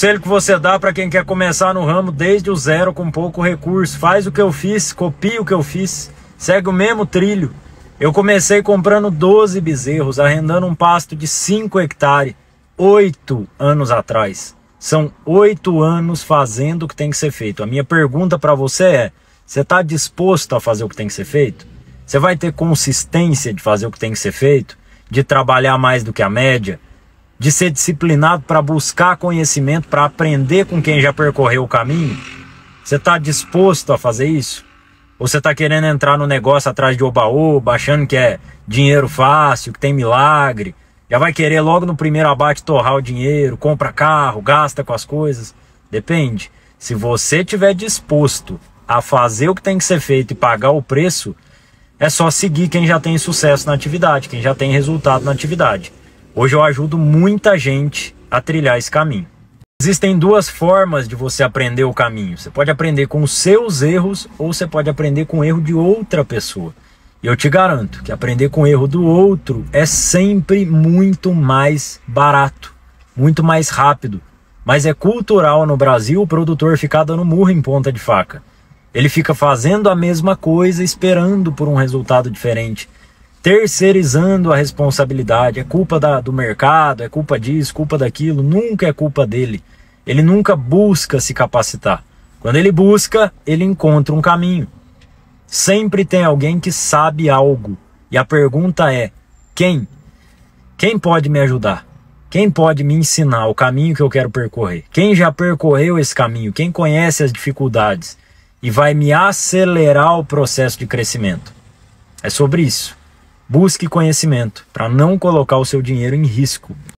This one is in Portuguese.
Conselho que você dá para quem quer começar no ramo desde o zero com pouco recurso. Faz o que eu fiz, copia o que eu fiz, segue o mesmo trilho. Eu comecei comprando 12 bezerros, arrendando um pasto de 5 hectares, 8 anos atrás. São 8 anos fazendo o que tem que ser feito. A minha pergunta para você é, você está disposto a fazer o que tem que ser feito? Você vai ter consistência de fazer o que tem que ser feito? De trabalhar mais do que a média? De ser disciplinado para buscar conhecimento, para aprender com quem já percorreu o caminho? Você está disposto a fazer isso? Ou você está querendo entrar no negócio atrás de oba-oba, achando que é dinheiro fácil, que tem milagre? Já vai querer logo no primeiro abate torrar o dinheiro, compra carro, gasta com as coisas? Depende. Se você estiver disposto a fazer o que tem que ser feito e pagar o preço, é só seguir quem já tem sucesso na atividade, quem já tem resultado na atividade. Hoje eu ajudo muita gente a trilhar esse caminho. Existem duas formas de você aprender o caminho. Você pode aprender com os seus erros ou você pode aprender com o erro de outra pessoa. E eu te garanto que aprender com o erro do outro é sempre muito mais barato, muito mais rápido. Mas é cultural no Brasil o produtor ficar dando murro em ponta de faca. Ele fica fazendo a mesma coisa, esperando por um resultado diferente. Terceirizando a responsabilidade. É culpa do mercado, é culpa disso, culpa daquilo. Nunca é culpa dele. Ele nunca busca se capacitar. Quando ele busca, ele encontra um caminho. Sempre tem alguém que sabe algo. E a pergunta é, quem? Quem pode me ajudar? Quem pode me ensinar o caminho que eu quero percorrer? Quem já percorreu esse caminho? Quem conhece as dificuldades? E vai me acelerar o processo de crescimento. É sobre isso. Busque conhecimento para não colocar o seu dinheiro em risco.